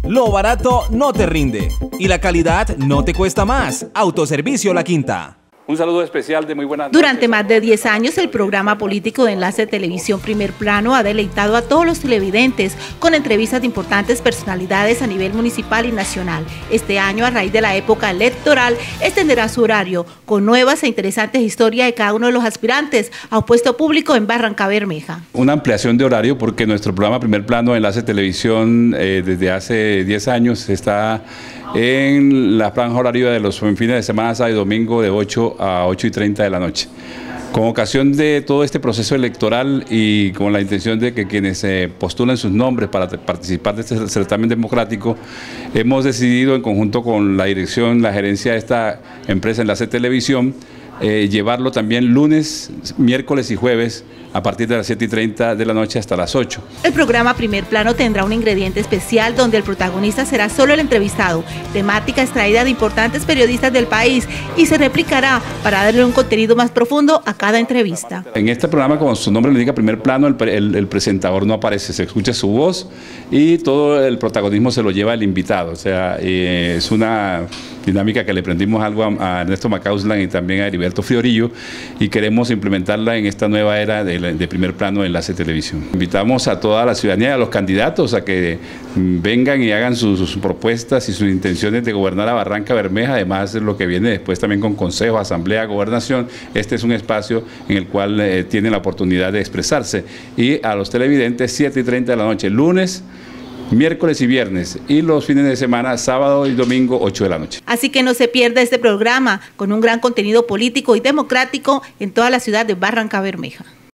Lo barato no te rinde y la calidad no te cuesta más. Autoservicio La Quinta. Un saludo especial de muy buenas noches. Durante más de 10 años, el programa político de Enlace Televisión Primer Plano ha deleitado a todos los televidentes con entrevistas de importantes personalidades a nivel municipal y nacional. Este año, a raíz de la época electoral, extenderá su horario con nuevas e interesantes historias de cada uno de los aspirantes a un puesto público en Barrancabermeja. Una ampliación de horario porque nuestro programa Primer Plano de Enlace Televisión desde hace 10 años está en la franja horaria de los fines de semana, sábado y domingo, de 8 a 8:30 de la noche. Con ocasión de todo este proceso electoral y con la intención de que quienes postulen sus nombres para participar de este certamen democrático, hemos decidido en conjunto con la dirección, la gerencia de esta empresa Enlace Televisión, llevarlo también lunes, miércoles y jueves a partir de las 7:30 de la noche hasta las 8. El programa Primer Plano tendrá un ingrediente especial donde el protagonista será solo el entrevistado, temática extraída de importantes periodistas del país y se replicará para darle un contenido más profundo a cada entrevista. En este programa, como su nombre le indica, Primer Plano, el presentador no aparece, se escucha su voz y todo el protagonismo se lo lleva el invitado. O sea, es una dinámica que le aprendimos algo a Ernesto Macauslan y también a Heriberto Fiorillo y queremos implementarla en esta nueva era de Primer Plano de Enlace Televisión. Invitamos a toda la ciudadanía y a los candidatos a que vengan y hagan sus propuestas y sus intenciones de gobernar a Barrancabermeja, además de lo que viene después también con consejo, asamblea, gobernación. Este es un espacio en el cual tienen la oportunidad de expresarse. Y a los televidentes, 7:30 de la noche, lunes, miércoles y viernes, y los fines de semana, sábado y domingo, 8 de la noche. Así que no se pierda este programa con un gran contenido político y democrático en toda la ciudad de Barrancabermeja.